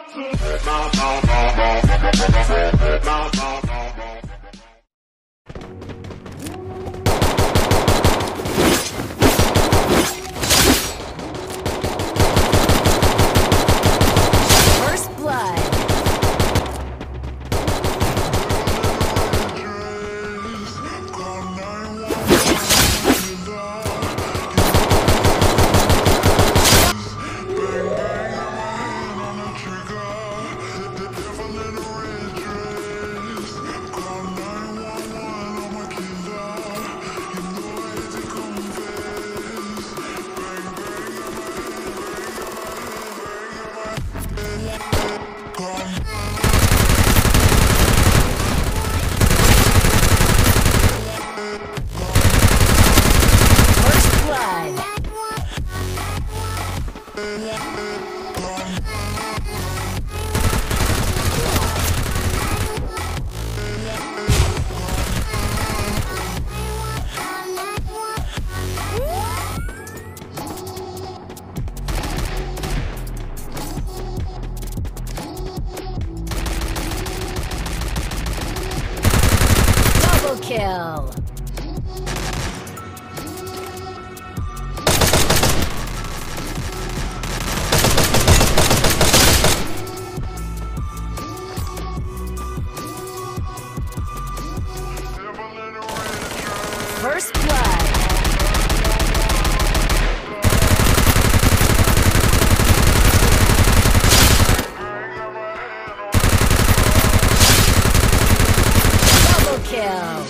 First blood. Double kill. First blood. Double kill.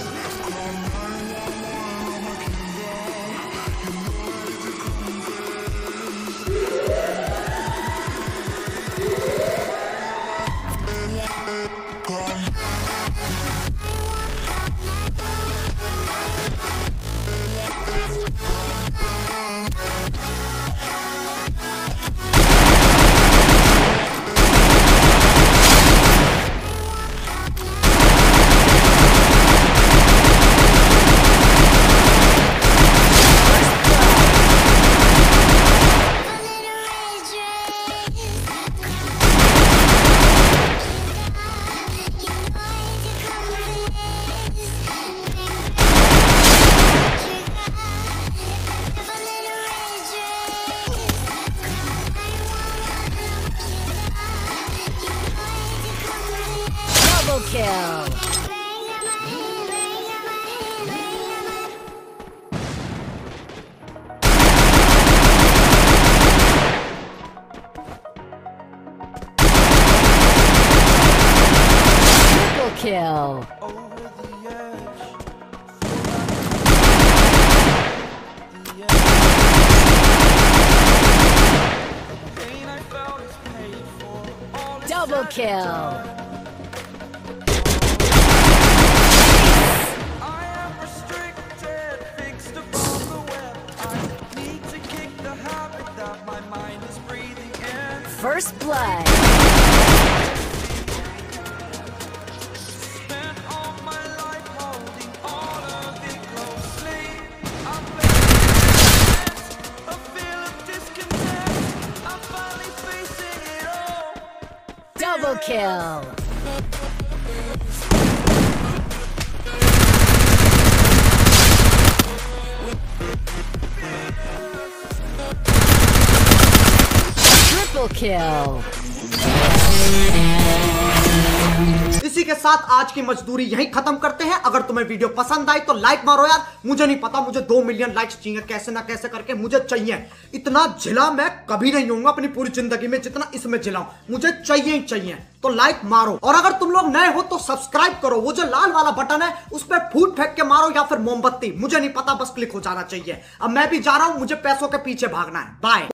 Double kill. Triple kill. Double kill. First blood. Double kill. Triple kill. इसी के साथ आज की मजदूरी यहीं खत्म करते हैं। अगर तुम्हें वीडियो पसंद आई तो लाइक मारो यार। मुझे नहीं पता, मुझे 2 मिलियन लाइक्स चाहिए, कैसे ना कैसे करके मुझे चाहिए। इतना झिला मैं कभी नहीं होऊंगा अपनी पूरी जिंदगी में जितना इसमें झिलाऊं। मुझे चाहिए ही चाहिए, तो लाइक मारो। और अगर तुम लोग नए हो तो सब्सक्राइब करो। वो जो लाल वाला बटन है उस पर फूट फेंक के मारो या फिर मोमबत्ती, मुझे नहीं पता, बस क्लिक हो जाना चाहिए। अब मैं भी जा रहा हूं, मुझे पैसों के पीछे भागना है। बाय।